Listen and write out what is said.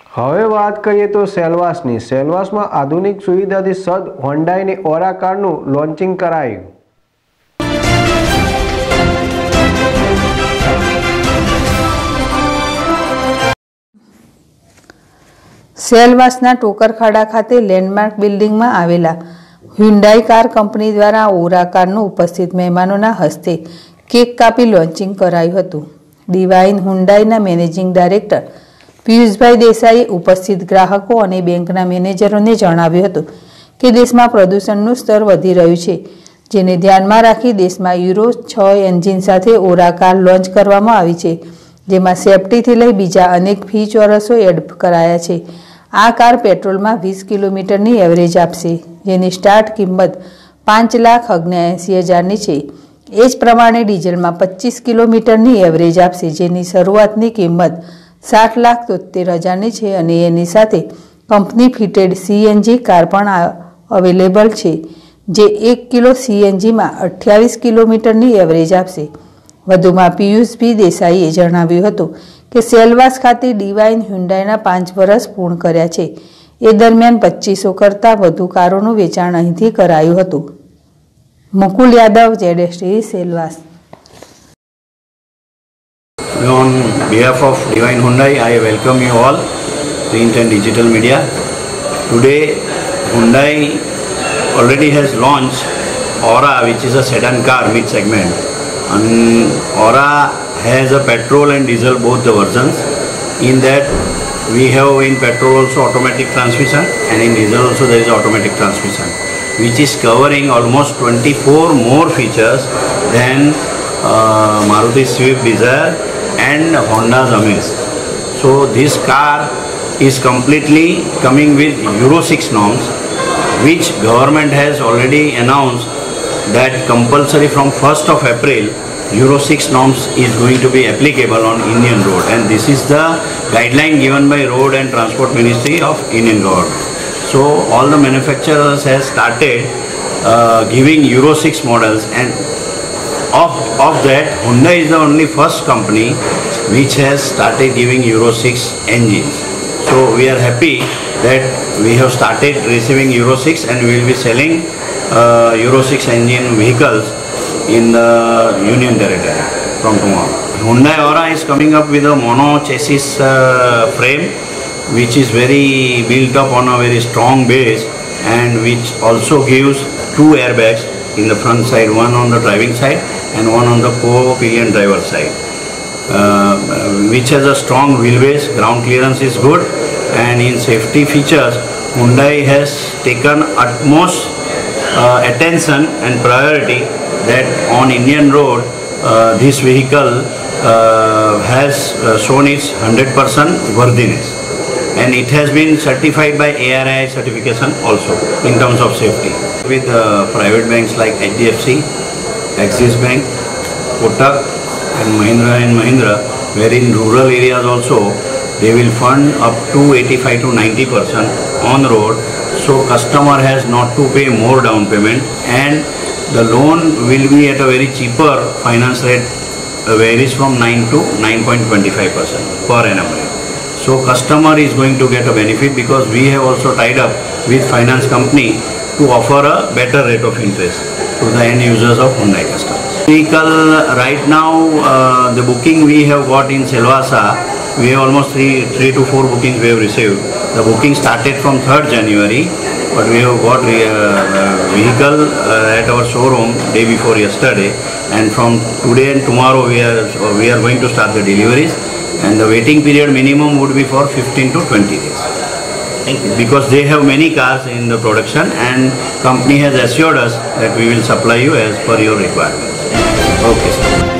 હવે વાત કરીએ તો સેલવાસની. સેલવાસમાં આધુનિક સુવિધાથી સજ્જ હોન્ડાઈની ઓરા કારનું લોન્ચિંગ કરાયું. સેલવાસના ટોકરખાડા ખાતે લેન્ડમાર્ક બિલ્ડિંગમાં આવેલા હ્યુન્ડાઈ કાર કંપની દ્વારા ઓરા કારનું ઉપસ્થિત મહેમાનોના હસ્તે કેક કાપી લોન્ચિંગ કરાયું હતું. ડિવાઇન હ્યુન્ડાઈના મેનેજિંગ ડાયરેક્ટર પિયુષભાઈ દેસાઈએ ઉપસ્થિત ગ્રાહકો અને બેંકના મેનેજરોને જણાવ્યું હતું કે દેશમાં પ્રદૂષણનું સ્તર વધી રહ્યું છે, જેને ધ્યાનમાં રાખી દેશમાં યુરો 6 એન્જિન સાથે ઓરા કાર લોન્ચ કરવામાં આવી છે, જેમાં સેફ્ટીથી લઈ બીજા અનેક ફીચર્સો એડ કરાયા છે. આ કાર પેટ્રોલમાં 20 કિલોમીટરની એવરેજ આપશે, જેની સ્ટાર્ટ કિંમત 5,79,000ની છે. એ જ પ્રમાણે ડીઝલમાં 25 કિલોમીટરની એવરેજ આપશે, જેની શરૂઆતની કિંમત 60,73,000ની છે અને એની સાથે કંપની ફિટેડ સીએનજી કાર પણ અવેલેબલ છે, જે 1 કિલો સીએનજીમાં 28 કિલોમીટરની એવરેજ આપશે. વધુમાં પિયુષભાઈ દેસાઈએ જણાવ્યું હતું કે સેલવાસ ખાતે ડિવાઇન હ્યુન્ડાઈના 5 વર્ષ પૂર્ણ કર્યા છે. એ દરમિયાન 2500 કરતાં વધુ કારોનું વેચાણ અહીંથી કરાયું હતું. Mukul Yadav, ZSTV, Silvassa. On behalf of Divine Hyundai, I welcome you all, print and digital media. Today, Hyundai already has launched Aura, which is a sedan car mid-segment. And Aura has a petrol and diesel, both the versions. In that, we have in petrol also automatic transmission, and in diesel also there is automatic transmission, which is covering almost 24 more features than Maruti Swift Dzire and Honda's Amaze. So this car is completely coming with Euro 6 norms, which government has already announced that compulsory from 1st of April Euro 6 norms is going to be applicable on Indian road, and this is the guideline given by Road and Transport Ministry of Indian government. So all the manufacturers have started giving Euro 6 models, and of that Hyundai is the only first company which has started giving Euro 6 engines. So we are happy that we have started receiving Euro 6 and we will be selling Euro 6 engine vehicles in the Union Territory from tomorrow. Hyundai Aura is coming up with a mono chassis frame, which is very built up on a very strong base, and which also gives 2 airbags in the front side, one on the driving side and one on the co-pillion driver side, which has a strong wheelbase. Ground clearance is good, and in safety features Hyundai has taken utmost attention and priority that on Indian road this vehicle has shown its 100% worthiness, and it has been certified by ARAI certification also in terms of safety. With private banks like HDFC, Axis Bank, Kotak and Mahindra, where in rural areas also they will fund up to 85 to 90% on road, so customer has not to pay more down payment, and the loan will be at a very cheaper finance rate, varies from 9 to 9.25% per annum rate. So customer is going to get a benefit because we have also tied up with finance company to offer a better rate of interest to the end users of Hyundai customers. Vehicle right now, the booking we have got in Silvassa, we have almost 3 to 4 bookings we have received. The booking started from 3rd January, but we have got vehicle at our showroom day before yesterday, and from today and tomorrow we are going to start the deliveries, and the waiting period minimum would be for 15 to 20 days. Thank you. Because they have many cars in the production, and company has assured us that we will supply you as per your requirements. Okay, sir.